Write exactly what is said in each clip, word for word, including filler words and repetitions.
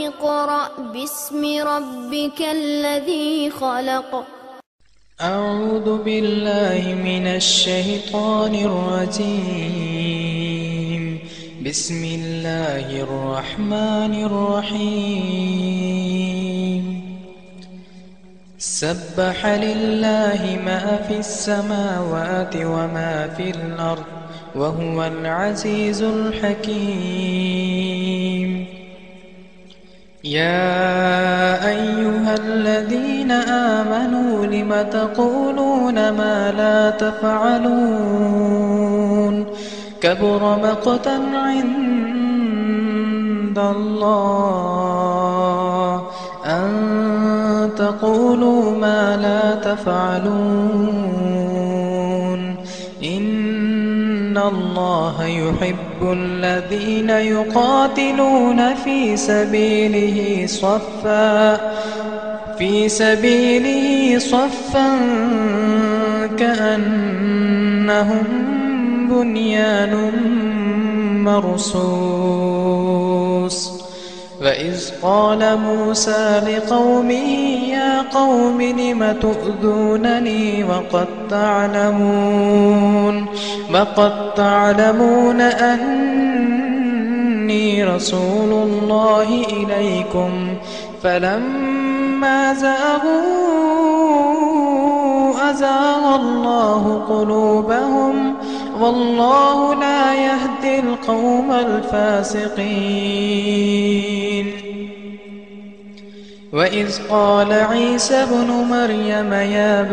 اقرأ باسم ربك الذي خلق. أعوذ بالله من الشيطان الرجيم. بسم الله الرحمن الرحيم. سبح لله ما في السماوات وما في الأرض وهو العزيز الحكيم. يا أيها الذين آمنوا لم تقولون ما لا تفعلون كبر مقتا عند الله أن تقولوا ما لا تفعلون. إن الله يحب الذين يقاتلون في سبيله صفا في سبيله صفا كأنهم بنيان مرصوص. وإذ قال موسى لقومه يا قوم لم تؤذونني وقد تعلمون وقد تعلمون أني رسول الله إليكم فلما زاغوا أزاغ الله قلوبهم والله لا يهدي القوم الفاسقين. وإذ قال عيسى ابن مريم يا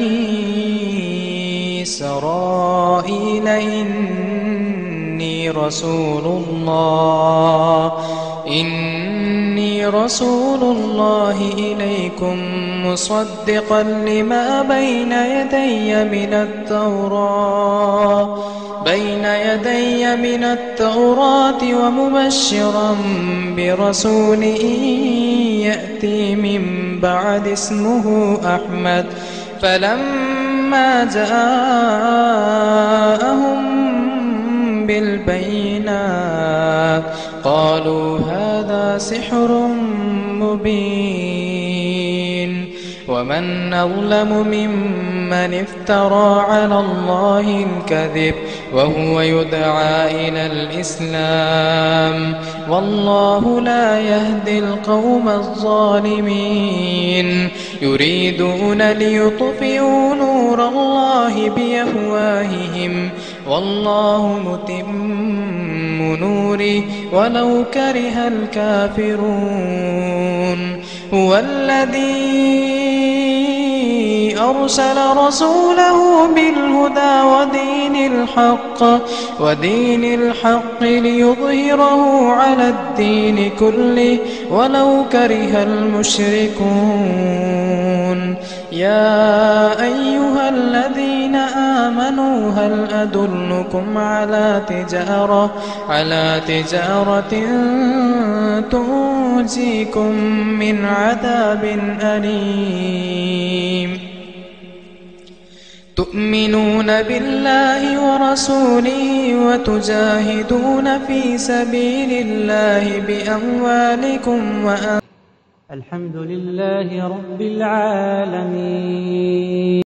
بني إسرائيل إني رسول الله إني رسول الله إليكم مصدقا لما بين يدي من التوراة بين يدي من التوراة ومبشرا برسول يأتي من بعد اسمه أحمد. فلما جاءهم بالبينات قالوا هذا سحر مبين. ومن أظلم ممن افترى على الله الكذب وهو يدعى إلى الإسلام والله لا يهدي القوم الظالمين. يريدون ليطفئوا نور الله بأفواههم والله متم نوره ولو كره الكافرون. هو الذي أرسل رسوله بالهدى ودين الحق ودين الحق ليظهره على الدين كله ولو كره المشركون. يا أيها الذين آمنوا هل أدلكم على تجارة على تجارة تنجيكم من عذاب أليم. تؤمنون بالله ورسوله وتجاهدون في سبيل الله بأموالكم وأنفسكم. الحمد لله رب العالمين.